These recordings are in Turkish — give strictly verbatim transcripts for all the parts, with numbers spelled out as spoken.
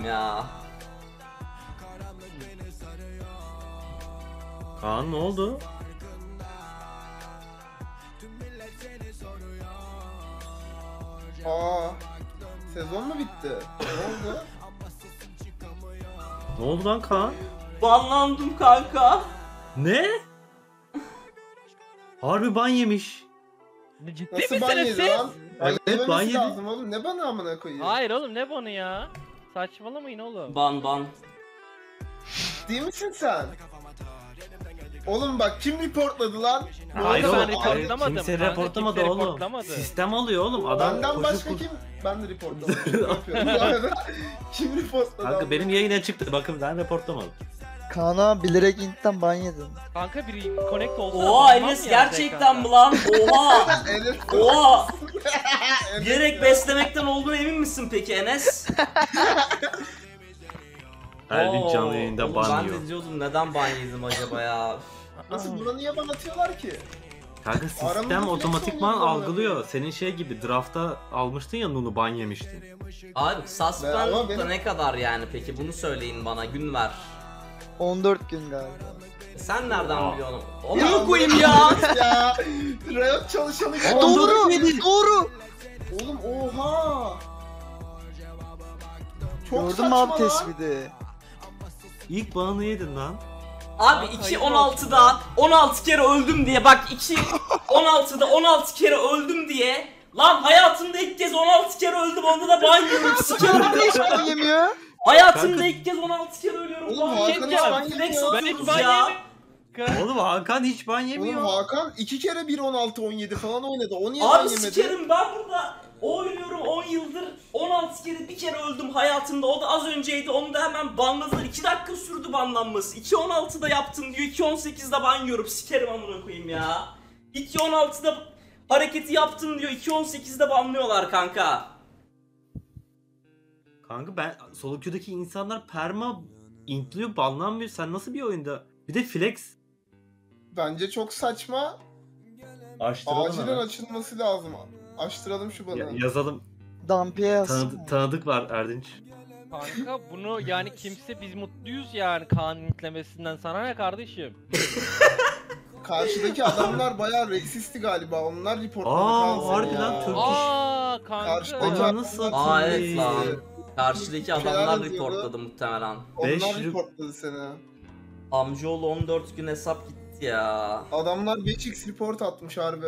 ya. Kaan ne oldu? Aa, sezon mu bitti? Ne oldu? Ne oldu lan Kaan? Banlandım kanka. Ne? Harbi ban yemiş. Ciddi Nasıl ban misiniz yedi siz? lan? Ban Evet, yememesi ban yedi. lazım oğlum. Ne bana amına koyayım? Hayır oğlum ne bonu ya? Saçmalamayın oğlum. Ban ban. Değil misin sen? Oğlum bak kim reportladı lan? Hayır Ben oğlum, reportlamadım hayır, kimse kanka, reportlamadı kimse oğlum. reportlamadı. Sistem alıyor oğlum. Adam Benden koşu başka koşu- kim? Ben de reportladım. Şaka yapıyorum. Bu arada kim reportladı? Kanka amına? benim yayına çıktı, bakın ben reportlamadım. Kaan'a bilerek intten ban yedin. Kanka biri connect olsa... Oha bakmam Enes yani gerçekten mi ekranda. lan? Oha. Enes. Oha. Enes Gerek ya. beslemekten olduğuna emin misin peki Enes? Ervin Oo, canlı yayında oğlum ban Ben yiyor. de diyordum neden ban yedim acaba ya? Nasıl buna niye ban atıyorlar ki? Kanka sistem Aramızda flex otomatikman oluyor bu algılıyor. Senin şey gibi draftta almıştın ya Nunu, ban yemiştin. Abi Ama suspend da benim- ne kadar yani peki bunu söyleyin bana, gün ver. on dört gün galiba. Sen nereden Aa. biliyorsun? Ya Onu koyayım ya. ya. Riot çalışanı gibi. Doğru! Doğru! Oğlum oha. Çok Gördün saçma mü abi lan. tespiti? İlk banını yedin lan. Abi iki on altıda on altı kere öldüm diye bak iki on altıda on altı kere öldüm diye lan hayatımda ilk kez on altı kere öldüm, onda da ban yiyorum sikerim. Hiç ban yemiyor. Hayatımda Kanka- ilk kez on altı kere ölüyorum. Oğlum ban Hakan yiyorum. hiç Ya, ban flex yemiyor. Ben hiç atıyoruz ban ya. yemedim. Oğlum Hakan hiç ban yemiyor. Oğlum Hakan iki kere bir on altı on yedi falan oynadı. O niye ban Abi yemedi? sikerim, ben burada oynuyorum on yıldır, on altı kere bir kere öldüm hayatımda, o da az önceydi, onu da hemen banladılar, iki dakika sürdü banlanması. iki on altıda yaptın diyor, iki on sekizde ban yiyorum, sikerim amına koyayım ya. iki on altıda hareketi yaptın diyor, iki on sekizde banlıyorlar kanka. Kanka ben solo queue'daki insanlar perma intliyor, banlanmıyor. Sen nasıl bir oyunda? Bir de flex. Bence çok saçma. Açtıralım Acilen hemen. açılması lazım. Açtıralım şu bana. Ya- yazalım. Dampiye yazsın. Tanıdık, tanıdık var Erdinç. Kanka bunu yani kimse biz mutluyuz yani Kaan'ın intlemesinden, sana ne kardeşim? Karşıdaki adamlar bayağı reksisti galiba. Onlar reportladı. Aa, Kaan seni harbi ya. lan, Türk iş. Aaa kanka. Karşıdaki Ananı adamlar satayım. Aa evet lan. reksisti. Karşıdaki Şeyler adamlar yazıyordu. reportladı muhtemelen. Beş Onlar re- reportladı seni. Amcaoğlu on dört gün hesap gitti ya. Adamlar beş x report atmış harbi.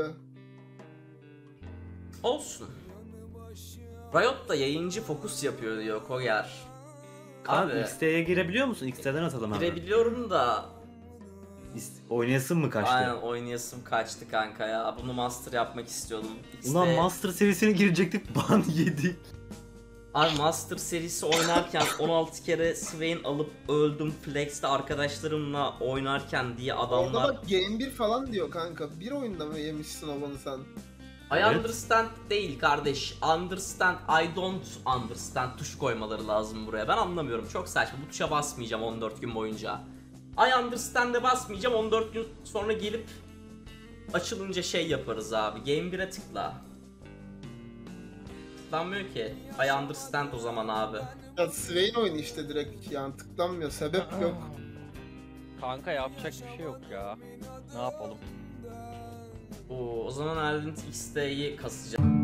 Olsun. Riot da yayıncı fokus yapıyor diyor Koger. Kaan Abi X T'ye girebiliyor musun? X T'den atalım hemen. girebiliyorum da İst- Oynayasın mı kaçtı? aynen oynayasım kaçtı kanka ya. Bunu master yapmak istiyordum. X'de... Ulan Master serisine girecektik, ban yedik. Abi Master serisi oynarken on altı kere Swain alıp öldüm Flex'te arkadaşlarımla oynarken diye Orada adamlar. bak game bir falan diyor kanka. Bir oyunda mı yemişsin o banı sen? I Evet. understand değil kardeş. Understand, I don't understand tuş koymaları lazım buraya. Ben anlamıyorum. Çok saçma. Bu tuşa basmayacağım on dört gün boyunca. I understand'e basmayacağım. on dört gün sonra gelip açılınca şey yaparız abi. Game bir'e tıkla. Tıklanmıyor ki. I understand o zaman abi. Ya Swain oyunu işte direkt yani tıklanmıyor. Sebep yok. Kanka yapacak bir şey yok ya. Ne yapalım? Oo, o zaman Erlint X'te'yi kasacağım.